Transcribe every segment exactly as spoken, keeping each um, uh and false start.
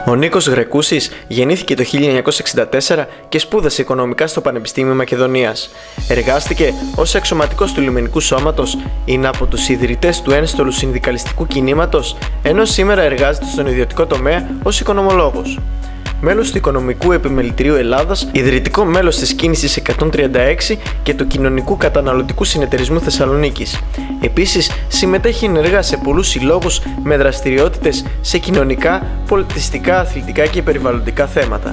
Ο Νίκος Γρεκούσης γεννήθηκε το χίλια εννιακόσια εξήντα τέσσερα και σπούδασε οικονομικά στο Πανεπιστήμιο Μακεδονίας. Εργάστηκε ως αξιωματικός του Λιμενικού Σώματος, είναι από τους ιδρυτές του ένστολου συνδικαλιστικού κινήματος, ενώ σήμερα εργάζεται στον ιδιωτικό τομέα ως οικονομολόγος. Μέλος του Οικονομικού Επιμελητηρίου Ελλάδας, ιδρυτικό μέλος της Κίνησης εκατόν τριάντα έξι και του Κοινωνικού Καταναλωτικού Συνεταιρισμού Θεσσαλονίκης. Επίσης, συμμετέχει ενεργά σε πολλούς συλλόγους με δραστηριότητες σε κοινωνικά, πολιτιστικά, αθλητικά και περιβαλλοντικά θέματα.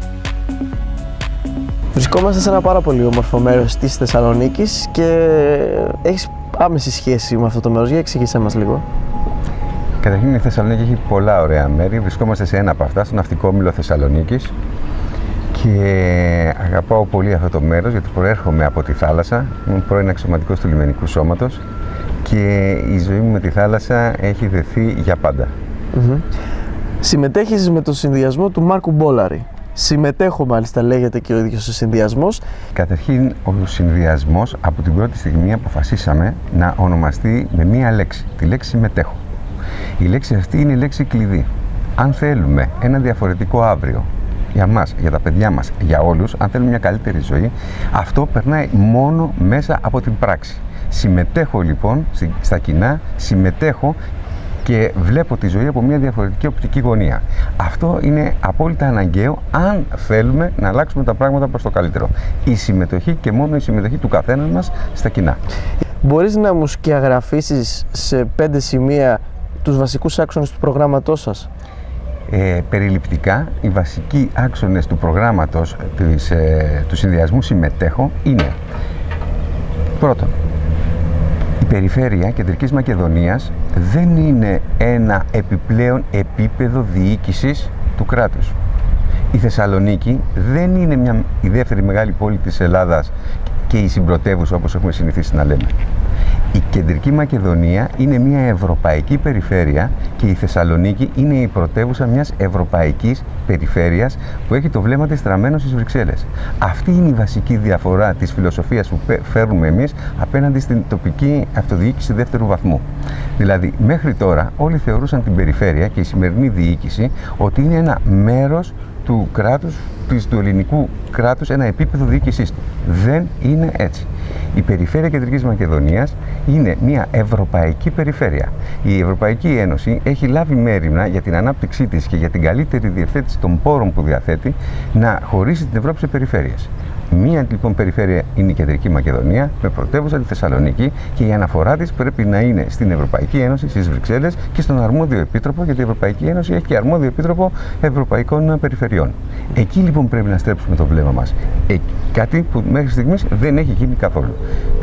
Βρισκόμαστε σε ένα πάρα πολύ όμορφο μέρος της Θεσσαλονίκης και έχεις άμεση σχέση με αυτό το μέρος. Για εξήγησέ μας λίγο. Καταρχήν η Θεσσαλονίκη έχει πολλά ωραία μέρη. Βρισκόμαστε σε ένα από αυτά, στο Ναυτικό Όμιλο Θεσσαλονίκης, και αγαπάω πολύ αυτό το μέρος γιατί προέρχομαι από τη θάλασσα. Ήμουν πρώην αξιωματικός του Λιμενικού Σώματος και η ζωή μου με τη θάλασσα έχει δεθεί για πάντα. Mm-hmm. Συμμετέχεις με τον συνδυασμό του Μάρκου Μπόλαρη. Συμμετέχω, μάλιστα, λέγεται και ο ίδιος ο συνδυασμός. Καταρχήν, ο συνδυασμός από την πρώτη στιγμή αποφασίσαμε να ονομαστεί με μία λέξη, τη λέξη συμμετέχω. Η λέξη αυτή είναι η λέξη κλειδί. Αν θέλουμε ένα διαφορετικό αύριο για μας, για τα παιδιά μας, για όλους, αν θέλουμε μια καλύτερη ζωή, αυτό περνάει μόνο μέσα από την πράξη. Συμμετέχω λοιπόν στα κοινά, συμμετέχω και βλέπω τη ζωή από μια διαφορετική οπτική γωνία. Αυτό είναι απόλυτα αναγκαίο αν θέλουμε να αλλάξουμε τα πράγματα προς το καλύτερο. Η συμμετοχή και μόνο η συμμετοχή του καθένα μας στα κοινά. Μπορείς να μου σκιαγραφίσεις σε πέντε σημεία τους βασικούς άξονες του προγράμματός σας? Ε, περιληπτικά, οι βασικοί άξονες του προγράμματος της, ε, του συνδυασμού συμμετέχω είναι: πρώτον, η περιφέρεια Κεντρικής Μακεδονίας δεν είναι ένα επιπλέον επίπεδο διοίκησης του κράτους. Η Θεσσαλονίκη δεν είναι μια, η δεύτερη μεγάλη πόλη της Ελλάδας και η συμπρωτεύουσα, όπως έχουμε συνηθίσει να λέμε. Η Κεντρική Μακεδονία είναι μια ευρωπαϊκή περιφέρεια και η Θεσσαλονίκη είναι η πρωτεύουσα μιας ευρωπαϊκής περιφέρειας που έχει το βλέμμα της στραμμένο στις Βρυξέλλες. Αυτή είναι η βασική διαφορά της φιλοσοφίας που φέρνουμε εμείς απέναντι στην τοπική αυτοδιοίκηση δεύτερου βαθμού. Δηλαδή, μέχρι τώρα όλοι θεωρούσαν την περιφέρεια και η σημερινή διοίκηση ότι είναι ένα μέρος του κράτους, του ελληνικού κράτους, ένα επίπεδο διοίκησής του. Δεν είναι έτσι. Η περιφέρεια Κεντρικής Μακεδονίας είναι μια ευρωπαϊκή περιφέρεια. Η Ευρωπαϊκή Ένωση έχει λάβει μέριμνα για την ανάπτυξή της και για την καλύτερη διευθέτηση των πόρων που διαθέτει να χωρίσει την Ευρώπη σε περιφέρειες. Μία λοιπόν περιφέρεια είναι η Κεντρική Μακεδονία με πρωτεύουσα τη Θεσσαλονίκη και η αναφορά της πρέπει να είναι στην Ευρωπαϊκή Ένωση, στις Βρυξέλλες και στον αρμόδιο επίτροπο, γιατί η Ευρωπαϊκή Ένωση έχει και αρμόδιο επίτροπο ευρωπαϊκών περιφερειών. Εκεί λοιπόν πρέπει να στρέψουμε το βλέμμα μας. Ε, κάτι που μέχρι στιγμής δεν έχει γίνει καθόλου.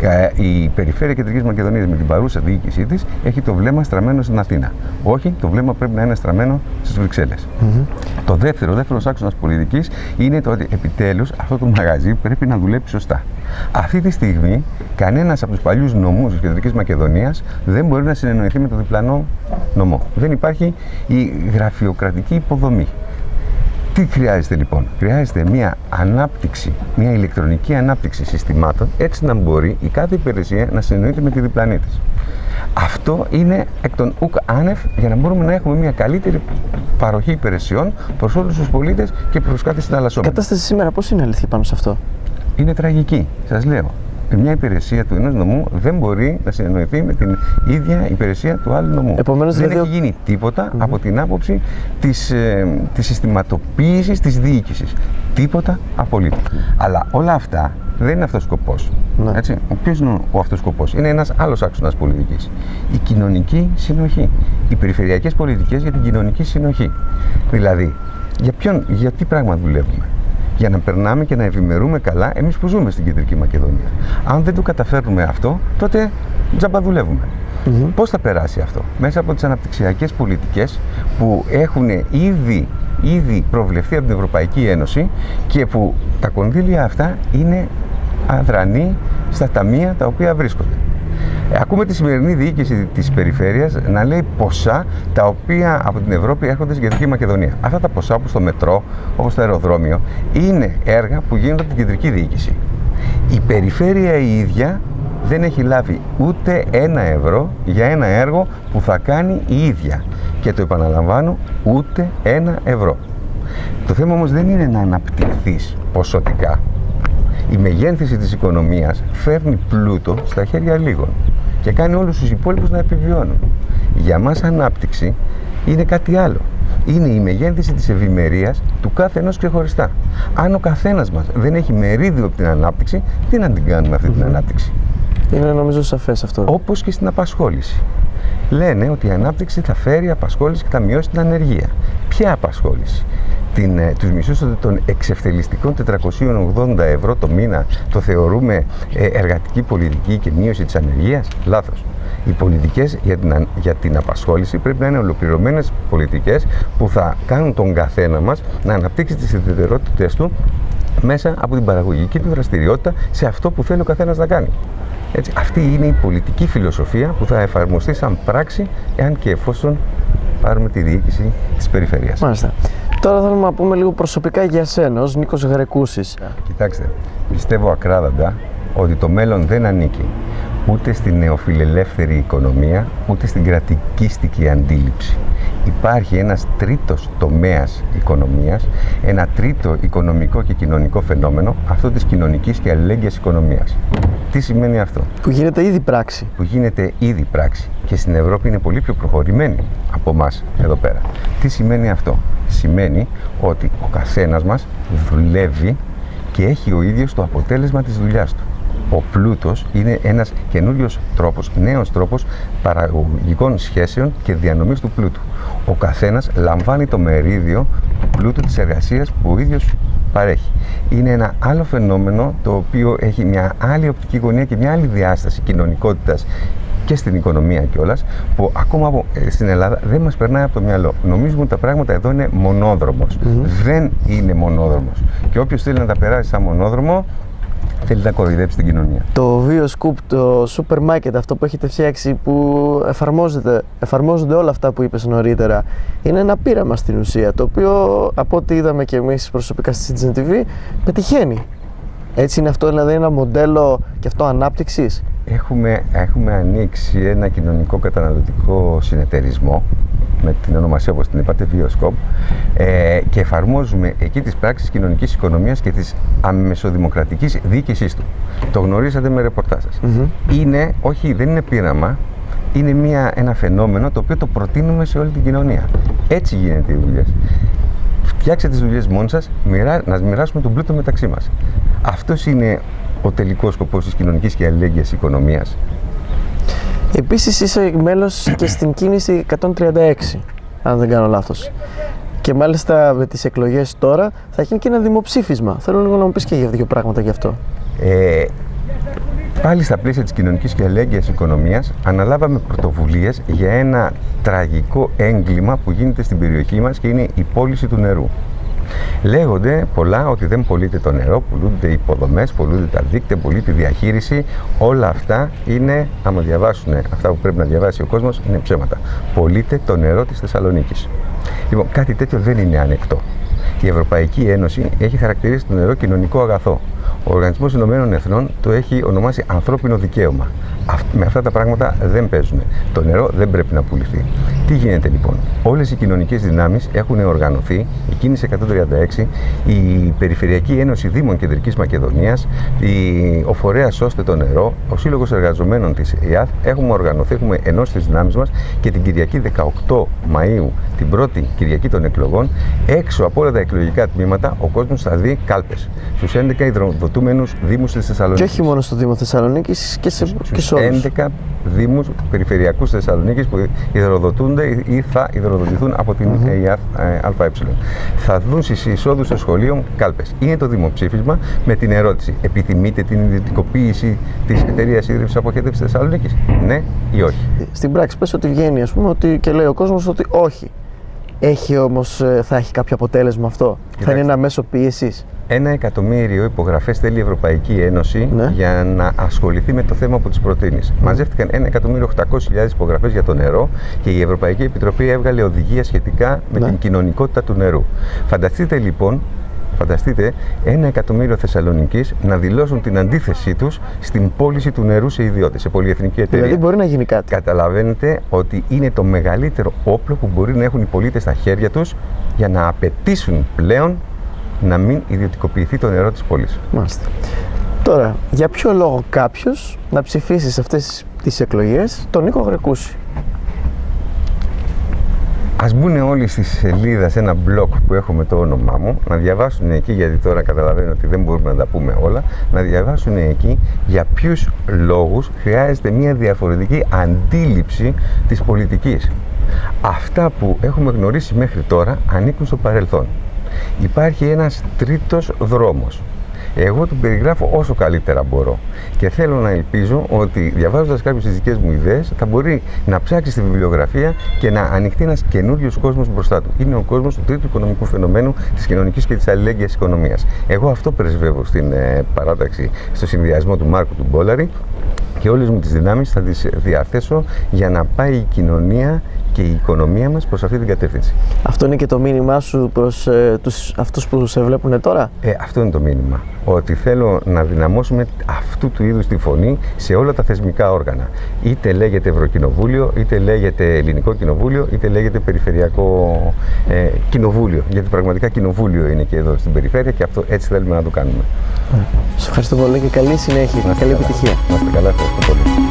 Η περιφέρεια Κεντρικής Μακεδονίας με την παρούσα διοίκησή της έχει το βλέμμα στραμμένο στην Αθήνα. Όχι, το βλέμμα πρέπει να είναι στραμμένο στις Βρυξέλλες. Mm-hmm. Το δεύτερο, ο δεύτερος άξονας πολιτικής είναι το ότι επιτέλους αυτό το μαγαζί πρέπει να δουλέψει σωστά. Αυτή τη στιγμή, κανένας από τους παλιούς νομούς της Κεντρικής Μακεδονίας δεν μπορεί να συνεννοηθεί με το διπλανό νομό. Δεν υπάρχει η γραφειοκρατική υποδομή. Τι χρειάζεται λοιπόν? Χρειάζεται μια ανάπτυξη, μια ηλεκτρονική ανάπτυξη συστημάτων, έτσι να μπορεί η κάθε υπηρεσία να συνεννοείται με τη διπλανή της. Αυτό είναι εκ των ουκ άνευ για να μπορούμε να έχουμε μια καλύτερη παροχή υπηρεσιών προς όλους τους πολίτες και προς κάθε συναλλασσόμενο. Η κατάσταση σήμερα πώς είναι, αλήθεια, πάνω σε αυτό? Είναι τραγική, σας λέω. Μια υπηρεσία του ενός νομού δεν μπορεί να συνεννοηθεί με την ίδια υπηρεσία του άλλου νομού. Επομένως, δεν δηλαδή... έχει γίνει τίποτα mm-hmm. από την άποψη της, ε, της συστηματοποίησης της διοίκησης. Τίποτα απολύτως. Mm-hmm. Αλλά όλα αυτά δεν είναι αυτός ο σκοπός. Mm-hmm. Έτσι. Ο ποιος είναι ο αυτός σκοπός? Είναι ένας άλλος άξονας πολιτικής. Η κοινωνική συνοχή. Οι περιφερειακές πολιτικές για την κοινωνική συνοχή. Δηλαδή, για, ποιον, για τι πράγμα δουλεύουμε? Για να περνάμε και να ευημερούμε καλά εμείς που ζούμε στην Κεντρική Μακεδονία. Αν δεν το καταφέρνουμε αυτό, τότε τζάμπα δουλεύουμε. Mm-hmm. Πώς θα περάσει αυτό? Μέσα από τις αναπτυξιακές πολιτικές που έχουν ήδη, ήδη προβλεφθεί από την Ευρωπαϊκή Ένωση και που τα κονδύλια αυτά είναι αδρανή στα ταμεία τα οποία βρίσκονται. Ακούμε τη σημερινή διοίκηση της περιφέρειας να λέει ποσά τα οποία από την Ευρώπη έρχονται στην Κεντρική Μακεδονία. Αυτά τα ποσά, όπως το μετρό, όπως το αεροδρόμιο, είναι έργα που γίνονται από την κεντρική διοίκηση. Η περιφέρεια η ίδια δεν έχει λάβει ούτε ένα ευρώ για ένα έργο που θα κάνει η ίδια. Και το επαναλαμβάνω, ούτε ένα ευρώ. Το θέμα όμως δεν είναι να αναπτυχθείς ποσοτικά. Η μεγένθηση της οικονομίας φέρνει πλούτο στα χέρια λίγων και κάνει όλους τους υπόλοιπους να επιβιώνουν. Για μας ανάπτυξη είναι κάτι άλλο. Είναι η μεγένθηση της ευημερίας του κάθε ενός ξεχωριστά. Αν ο καθένας μας δεν έχει μερίδιο από την ανάπτυξη, τι να την κάνουμε αυτή την ανάπτυξη? Είναι νομίζω σαφές αυτό. Όπως και στην απασχόληση. Λένε ότι η ανάπτυξη θα φέρει απασχόληση και θα μειώσει την ανεργία. Ποια απασχόληση? Την, τους μισούς των εξευτελιστικών τετρακόσια ογδόντα ευρώ το μήνα το θεωρούμε ε, εργατική πολιτική και μείωση της ανεργίας? Λάθος. Οι πολιτικές για την, για την απασχόληση πρέπει να είναι ολοκληρωμένες πολιτικές που θα κάνουν τον καθένα μας να αναπτύξει τις ιδιαιτερότητες του μέσα από την παραγωγική του δραστηριότητα σε αυτό που θέλει ο καθένας να κάνει. Έτσι, αυτή είναι η πολιτική φιλοσοφία που θα εφαρμοστεί σαν πράξη εάν και εφόσον πάρουμε τη διοίκηση της περιφέρειας. Μάλιστα. Τώρα θέλουμε να πούμε λίγο προσωπικά για σένα, ως Νίκος Γρεκούσης. Κοιτάξτε, πιστεύω ακράδαντα ότι το μέλλον δεν ανήκει ούτε στην νεοφιλελεύθερη οικονομία, ούτε στην κρατικίστικη αντίληψη. Υπάρχει ένας τρίτος τομέας οικονομίας, ένα τρίτο οικονομικό και κοινωνικό φαινόμενο, αυτό της κοινωνικής και αλληλέγγυας οικονομίας. Τι σημαίνει αυτό? Που γίνεται ήδη πράξη. Που γίνεται ήδη πράξη και στην Ευρώπη είναι πολύ πιο προχωρημένη από εμάς εδώ πέρα. Τι σημαίνει αυτό? Σημαίνει ότι ο καθένας μας δουλεύει και έχει ο ίδιος το αποτέλεσμα της δουλειάς του. Ο πλούτος είναι ένας καινούριος τρόπος, νέος τρόπος παραγωγικών σχέσεων και διανομής του πλούτου. Ο καθένας λαμβάνει το μερίδιο του πλούτου της εργασίας που ο ίδιος παρέχει. Είναι ένα άλλο φαινόμενο το οποίο έχει μια άλλη οπτική γωνία και μια άλλη διάσταση κοινωνικότητας και στην οικονομία κιόλας, που ακόμα από, ε, στην Ελλάδα δεν μας περνάει από το μυαλό. Νομίζουμε ότι τα πράγματα εδώ είναι μονόδρομος. Mm-hmm. Δεν είναι μονόδρομος. Και όποιος θέλει να τα περάσει σαν μονόδρομο, θέλει να κοροϊδέψει την κοινωνία. Το VioScoop, το σούπερ μάρκετ, αυτό που έχετε φτιάξει, που εφαρμόζεται, εφαρμόζονται όλα αυτά που είπες νωρίτερα, είναι ένα πείραμα στην ουσία, το οποίο από ό,τι είδαμε και εμείς προσωπικά στη Citizen τι βι, πετυχαίνει. Έτσι είναι αυτό, δηλαδή ένα μοντέλο και αυτό ανάπτυξης? Έχουμε, έχουμε ανοίξει ένα κοινωνικό καταναλωτικό συνεταιρισμό με την ονομασία, όπως την είπατε, VioScoop, ε, και εφαρμόζουμε εκεί τις πράξεις κοινωνικής οικονομίας και της αμεσοδημοκρατικής διοίκησής του. Το γνωρίσατε με ρεπορτάζ σας. Mm-hmm. Είναι, όχι, δεν είναι πείραμα, είναι μια, ένα φαινόμενο το οποίο το προτείνουμε σε όλη την κοινωνία. Έτσι γίνεται οι δουλειές. Φτιάξτε τις δουλειές μόνοι σας, μοιρά, να μοιράσουμε τον πλούτο μεταξύ μας. Αυτός είναι ο τελικός σκοπός της κοινωνικής και αλληλέγγυας οικονομίας. Επίσης είσαι μέλος και στην κίνηση εκατόν τριάντα έξι, αν δεν κάνω λάθος. Και μάλιστα με τις εκλογές τώρα θα γίνει και ένα δημοψήφισμα. Θέλω λίγο να μου πεις και για δύο πράγματα γι' αυτό. Ε, πάλι στα πλαίσια της κοινωνικής και αλληλέγγυας οικονομίας αναλάβαμε πρωτοβουλίες για ένα τραγικό έγκλημα που γίνεται στην περιοχή μας και είναι η πώληση του νερού. Λέγονται πολλά ότι δεν πωλείται το νερό, πουλούνται οι υποδομές, πουλούνται τα δίκτυα, πουλείται η διαχείριση. Όλα αυτά είναι, άμα διαβάσουν αυτά που πρέπει να διαβάσει ο κόσμος, είναι ψέματα. Πωλείται το νερό της Θεσσαλονίκης. Λοιπόν, κάτι τέτοιο δεν είναι ανεκτό. Η Ευρωπαϊκή Ένωση έχει χαρακτηρίσει το νερό κοινωνικό αγαθό. Ο Οργανισμός Ηνωμένων Εθνών το έχει ονομάσει ανθρώπινο δικαίωμα. Με αυτά τα πράγματα δεν παίζουν. Το νερό δεν πρέπει να πουληθεί. Τι γίνεται λοιπόν? Όλες οι κοινωνικές δυνάμεις έχουν οργανωθεί, η κίνηση εκατόν τριάντα έξι, η Περιφερειακή Ένωση Δήμων Κεντρικής Μακεδονίας, η, ο Φορέας Σώστε το Νερό, ο Σύλλογος Εργαζομένων της ΕΙΑΘ, έχουμε οργανωθεί, έχουμε ενώσει τις δυνάμεις μας και την Κυριακή δεκαοκτώ Μαΐου, την πρώτη Κυριακή των εκλογών, έξω από όλα τα εκλογικά τμήματα, ο κόσμος θα δει κάλπες στους έντεκα υδροδοτούμενους δήμους της Θεσσαλονίκης. Και όχι μόνο στο Δήμο Θεσσαλονίκης και σε, και σε όλους. έντεκα δήμους περιφερειακούς της Θεσσαλονίκης που υδροδοτούνται ή θα υδροδοτηθούν από την mm-hmm. ΕΙΑΘ ΑΕ. Θα δουν στις εισόδους στο σχολείο κάλπες. Είναι το δημοψήφισμα με την ερώτηση: επιθυμείτε την ιδιωτικοποίηση της εταιρείας ίδρυυσης αποχέτευσης της Θεσσαλονίκης? Ναι ή όχι? Στην πράξη πες ότι βγαίνει, ας πούμε, ότι, και λέει ο κόσμος ότι όχι. Έχει όμως, θα έχει κάποιο αποτέλεσμα αυτό? Κοιτάξτε, θα είναι ένα μέσο πίεσης? Ένα εκατομμύριο υπογραφές θέλει η Ευρωπαϊκή Ένωση, ναι, για να ασχοληθεί με το θέμα που της προτείνει. Mm. Μαζεύτηκαν ένα εκατομμύριο οκτακόσιες χιλιάδες υπογραφές για το νερό και η Ευρωπαϊκή Επιτροπή έβγαλε οδηγία σχετικά με, ναι, την κοινωνικότητα του νερού. Φανταστείτε λοιπόν Φανταστείτε ένα εκατομμύριο Θεσσαλονικείς να δηλώσουν την αντίθεσή τους στην πώληση του νερού σε ιδιώτες, σε πολυεθνική εταιρεία. Δηλαδή μπορεί να γίνει κάτι. Καταλαβαίνετε ότι είναι το μεγαλύτερο όπλο που μπορεί να έχουν οι πολίτες στα χέρια τους για να απαιτήσουν πλέον να μην ιδιωτικοποιηθεί το νερό της πόλης. Μάλιστα. Τώρα, για ποιο λόγο κάποιος να ψηφίσει σε αυτές τις εκλογές τον Νίκο Γρεκούση? Ας μπουν όλοι στη σελίδα, σε ένα blog που έχουμε το όνομά μου, να διαβάσουν εκεί, γιατί τώρα καταλαβαίνω ότι δεν μπορούμε να τα πούμε όλα, να διαβάσουν εκεί για ποιους λόγους χρειάζεται μια διαφορετική αντίληψη της πολιτικής. Αυτά που έχουμε γνωρίσει μέχρι τώρα ανήκουν στο παρελθόν. Υπάρχει ένας τρίτος δρόμος. Εγώ τον περιγράφω όσο καλύτερα μπορώ και θέλω να ελπίζω ότι διαβάζοντας κάποιες τις δικές μου ιδέες θα μπορεί να ψάξει στη βιβλιογραφία και να ανοιχτεί ένας καινούριος κόσμος μπροστά του. Είναι ο κόσμος του τρίτου οικονομικού φαινομένου, της κοινωνικής και της αλληλέγγυας οικονομίας. Εγώ αυτό πρεσβεύω στην ε, παράταξη, στο συνδυασμό του Μάρκου του Μπόλαρη, και όλες μου τις δυνάμεις θα τις διαθέσω για να πάει η κοινωνία και η οικονομία μας προς αυτή την κατεύθυνση. Αυτό είναι και το μήνυμά σου προς ε, τους, αυτούς που σε βλέπουν τώρα? Ε, αυτό είναι το μήνυμα. Ότι θέλω να δυναμώσουμε αυτού του είδους τη φωνή σε όλα τα θεσμικά όργανα. Είτε λέγεται Ευρωκοινοβούλιο, είτε λέγεται Ελληνικό Κοινοβούλιο, είτε λέγεται Περιφερειακό ε, Κοινοβούλιο. Γιατί πραγματικά κοινοβούλιο είναι και εδώ στην περιφέρεια και αυτό έτσι θέλουμε να το κάνουμε. Σας ευχαριστώ πολύ και καλή συνέχεια και καλή επιτυχία. Να είστε καλά, ευχαριστώ πολύ.